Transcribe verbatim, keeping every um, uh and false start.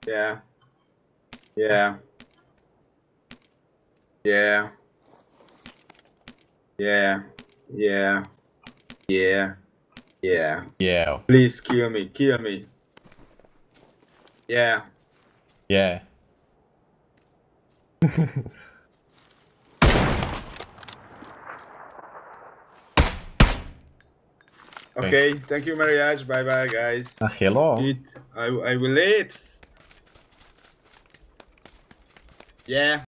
Yeah. Yeah. Yeah. Yeah. Yeah. Yeah. Yeah. Yeah. Please kill me. Kill me. Yeah. Yeah. Okay. Thank you, Mariage. Bye bye, guys. Ah, hello. Eat. I, I will eat. Yeah.